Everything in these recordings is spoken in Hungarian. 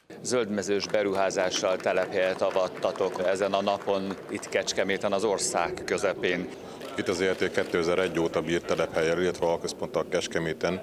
Zöldmezős beruházással telephelyet avattatok ezen a napon itt Kecskeméten, az ország közepén. Itt az ERT 2001 óta bír telephellyel, illetve alközponttal Kecskeméten,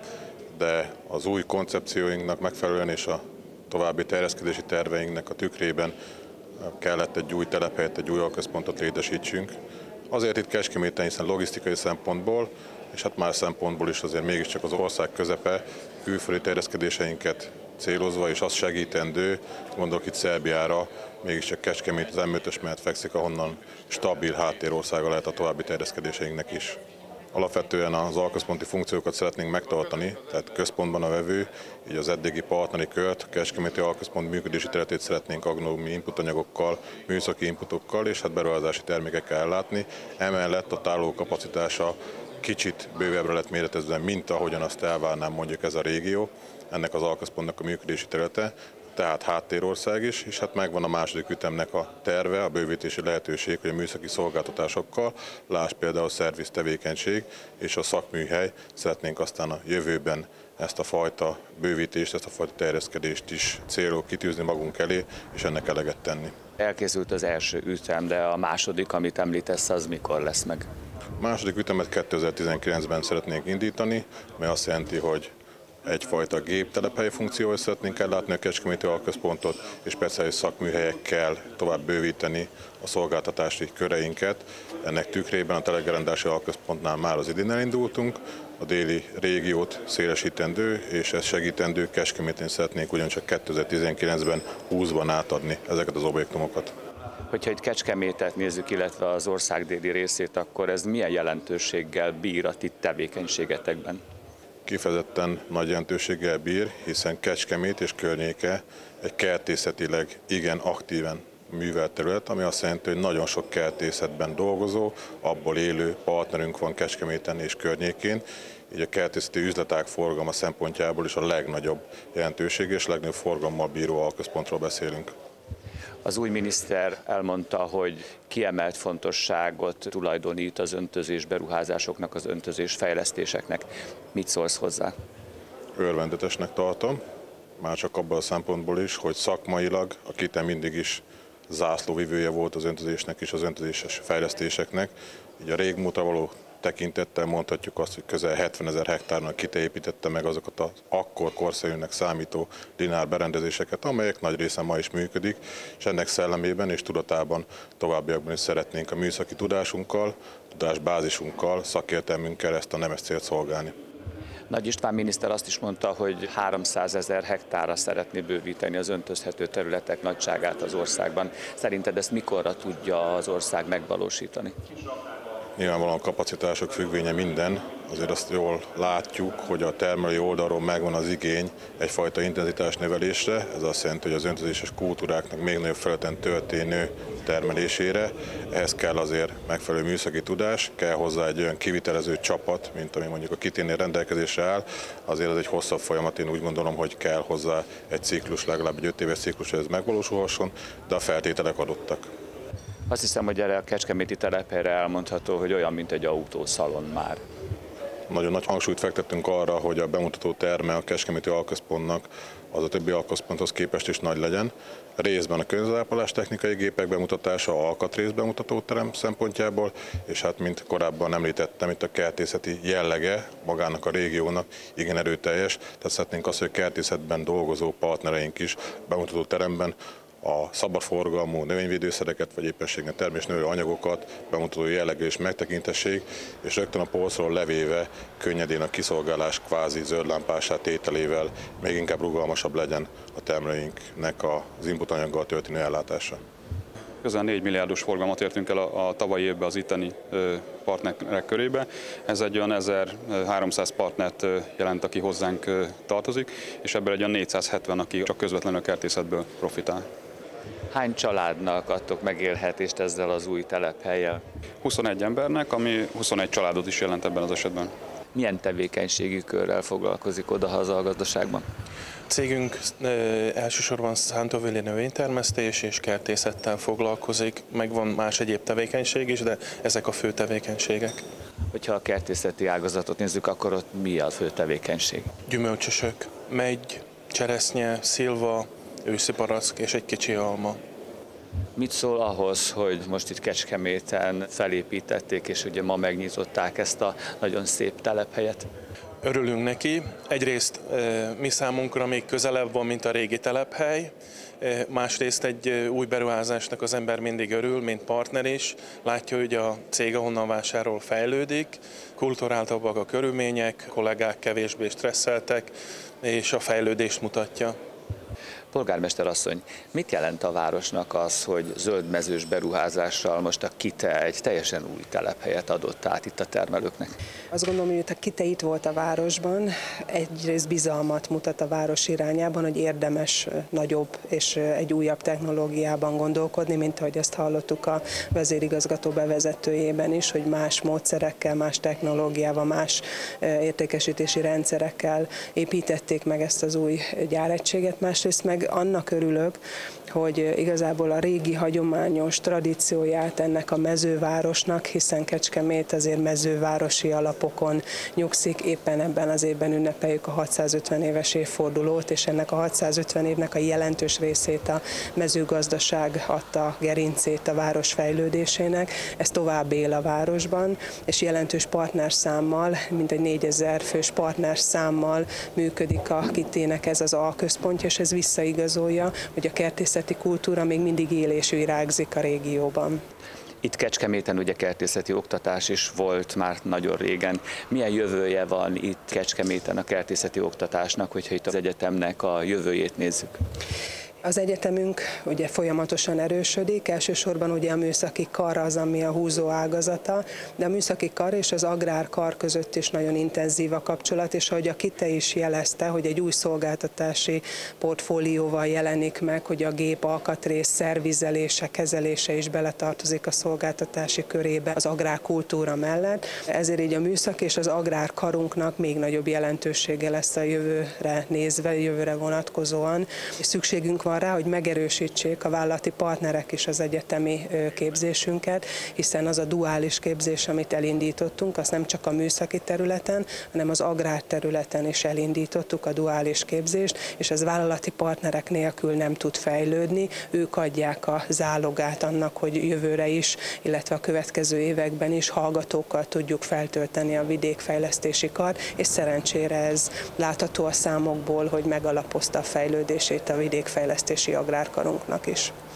de az új koncepcióinknak megfelelően és a további terjeszkedési terveinknek a tükrében kellett egy új telephelyet, egy új alközpontot létesítsünk. Azért itt Kecskeméten, hiszen logisztikai szempontból, és hát más szempontból is azért mégiscsak az ország közepe, külföldi terjeszkedéseinket célozva, és azt segítendő, gondolok itt Szerbiára, mégiscsak Kecskemét az M5-ös mellett fekszik, ahonnan stabil háttérországa lehet a további terjeszkedéseinknek is. Alapvetően az alközponti funkciókat szeretnénk megtartani, tehát központban a vevő, így az eddigi partneri kört, a kecskeméti alközpont működési területét szeretnénk agronómiai inputanyagokkal, műszaki inputokkal és hát beruházási termékekkel ellátni. Emellett a tároló kapacitása kicsit bővebbre lett méretezve, mint ahogyan azt elvárnám mondjuk ez a régió, ennek az alközpontnak a működési területe, tehát háttérország is, és hát megvan a második ütemnek a terve, a bővítési lehetőség, hogy a műszaki szolgáltatásokkal, lásd például a szerviz tevékenység és a szakműhely, szeretnénk aztán a jövőben ezt a fajta bővítést, ezt a fajta terjeszkedést is célul kitűzni magunk elé, és ennek eleget tenni. Elkészült az első ütem, de a második, amit említesz, az mikor lesz meg? A második ütemet 2019-ben szeretnénk indítani, mely azt jelenti, hogy egyfajta géptelephely funkcióval szeretnénk ellátni a kecskeméti alközpontot, és speciális szakműhelyekkel tovább bővíteni a szolgáltatási köreinket. Ennek tükrében a telegerendási alközpontnál már az idén elindultunk, a déli régiót szélesítendő, és ezt segítendő Kecskeméten szeretnénk ugyancsak 2019-ben 20-ban átadni ezeket az objektumokat. Hogyha egy Kecskemétet nézzük, illetve az ország déli részét, akkor ez milyen jelentőséggel bír a ti tevékenységetekben? Kifejezetten nagy jelentőséggel bír, hiszen Kecskemét és környéke egy kertészetileg igen aktíven művelt terület, ami azt jelenti, hogy nagyon sok kertészetben dolgozó, abból élő partnerünk van Kecskeméten és környékén, így a kertészeti üzletág forgalma szempontjából is a legnagyobb jelentőség és legnagyobb forgalommal bíró alközpontról beszélünk. Az új miniszter elmondta, hogy kiemelt fontosságot tulajdonít az öntözés beruházásoknak, az öntözés fejlesztéseknek. Mit szólsz hozzá? Örvendetesnek tartom, már csak abban a szempontból is, hogy szakmailag a KITE mindig is zászlóvivője volt az öntözésnek és az öntözéses fejlesztéseknek. Így a régmúltra való tekintettel mondhatjuk azt, hogy közel 70 000 hektárnak KITE építette meg azokat az akkor korszerűnek számító linár berendezéseket, amelyek nagy része ma is működik, és ennek szellemében és tudatában továbbiakban is szeretnénk a műszaki tudásunkkal, tudásbázisunkkal, szakértelmünkkel ezt a nemes célt szolgálni. Nagy István miniszter azt is mondta, hogy 300 000 hektárra szeretné bővíteni az öntözhető területek nagyságát az országban. Szerinted ezt mikorra tudja az ország megvalósítani? Nyilvánvalóan kapacitások függvénye minden, azért azt jól látjuk, hogy a termelői oldalról megvan az igény egyfajta intenzitás növelésre, ez azt jelenti, hogy az öntözéses kultúráknak még nagyobb felületen történő termelésére, ehhez kell azért megfelelő műszaki tudás, kell hozzá egy olyan kivitelező csapat, mint ami mondjuk a KITE-nél rendelkezésre áll, azért ez egy hosszabb folyamat, én úgy gondolom, hogy kell hozzá egy ciklus, legalább egy 5 éves ciklus, hogy ez megvalósulhasson, de a feltételek adottak. Azt hiszem, hogy erre a kecskeméti telephelyre elmondható, hogy olyan, mint egy autószalon már. Nagyon nagy hangsúlyt fektettünk arra, hogy a bemutató terme a kecskeméti alközpontnak az a többi alközponthoz képest is nagy legyen. Részben a környezetápolás technikai gépek bemutatása, alkatrész bemutató terem szempontjából, és hát mint korábban említettem, itt a kertészeti jellege magának a régiónak igen erőteljes, tehát szeretnénk azt, hogy a kertészetben dolgozó partnereink is bemutató teremben a szabadforgalmú növényvédőszereket, vagy éppenséggel termésnövő anyagokat bemutató jellegű és megtekintessék, és rögtön a polcról levéve könnyedén a kiszolgálás kvázi zöldlámpását tételével még inkább rugalmasabb legyen a termelőinknek az inputanyaggal történő ellátása. Közel 4 milliárdos forgalmat értünk el a tavalyi évben az itteni partnerek körébe. Ez egy olyan 1300 partnert jelent, aki hozzánk tartozik, és ebből egy olyan 470, aki csak közvetlenül a kertészetből profitál. Hány családnak adtok megélhetést ezzel az új telephellyel? 21 embernek, ami 21 családot is jelent ebben az esetben. Milyen tevékenységi körrel foglalkozik odahaza a gazdaságban? Cégünk elsősorban szántóvölgyi növénytermesztés és kertészettel foglalkozik, megvan más egyéb tevékenység is, de ezek a fő tevékenységek. Hogyha a kertészeti ágazatot nézzük, akkor ott mi a fő tevékenység? Gyümölcsösök, megy, cseresznye, szilva, őszi barack és egy kicsi alma. Mit szól ahhoz, hogy most itt Kecskeméten felépítették, és ugye ma megnyitották ezt a nagyon szép telephelyet? Örülünk neki. Egyrészt mi számunkra még közelebb van, mint a régi telephely. Másrészt egy új beruházásnak az ember mindig örül, mint partner is. Látja, hogy a cég, ahonnan vásárol, fejlődik, kulturáltabbak a körülmények, kollégák kevésbé stresszeltek, és a fejlődést mutatja. Polgármester asszony, mit jelent a városnak az, hogy zöldmezős beruházással most a KITE egy teljesen új telephelyet adott át itt a termelőknek? Azt gondolom, hogy a KITE itt volt a városban, egyrészt bizalmat mutat a város irányában, hogy érdemes nagyobb és egy újabb technológiában gondolkodni, mint ahogy ezt hallottuk a vezérigazgató bevezetőjében is, hogy más módszerekkel, más technológiával, más értékesítési rendszerekkel építették meg ezt az új gyáregységet, másrészt meg annak örülök, hogy igazából a régi hagyományos tradícióját ennek a mezővárosnak, hiszen Kecskemét azért mezővárosi alapokon nyugszik, éppen ebben az évben ünnepeljük a 650 éves évfordulót, és ennek a 650 évnek a jelentős részét a mezőgazdaság adta gerincét a város fejlődésének. Ez tovább él a városban, és jelentős partnerszámmal, mintegy 4000 fős partnerszámmal működik a KITE-nek ez az alközpontja, és ez visszaigazolja, hogy a kertészeti kultúra még mindig él és virágzik a régióban. Itt Kecskeméten ugye kertészeti oktatás is volt már nagyon régen. Milyen jövője van itt Kecskeméten a kertészeti oktatásnak, hogyha itt az egyetemnek a jövőjét nézzük? Az egyetemünk ugye folyamatosan erősödik, elsősorban ugye a műszaki kar az, ami a húzó ágazata, de a műszaki kar és az agrárkar között is nagyon intenzív a kapcsolat, és ahogy a KITE is jelezte, hogy egy új szolgáltatási portfólióval jelenik meg, hogy a gép alkatrész szervizelése, kezelése is beletartozik a szolgáltatási körébe az agrárkultúra mellett. Ezért így a műszak és az agrárkarunknak még nagyobb jelentősége lesz a jövőre nézve, jövőre vonatkozóan, és szükségünk van rá, hogy megerősítsék a vállalati partnerek is az egyetemi képzésünket, hiszen az a duális képzés, amit elindítottunk, az nem csak a műszaki területen, hanem az agrárterületen is elindítottuk a duális képzést, és ez vállalati partnerek nélkül nem tud fejlődni. Ők adják a zálogát annak, hogy jövőre is, illetve a következő években is hallgatókkal tudjuk feltölteni a vidékfejlesztési kart, és szerencsére ez látható a számokból, hogy megalapozta a fejlődését a vidékfejlesztési agrárkarunknak is.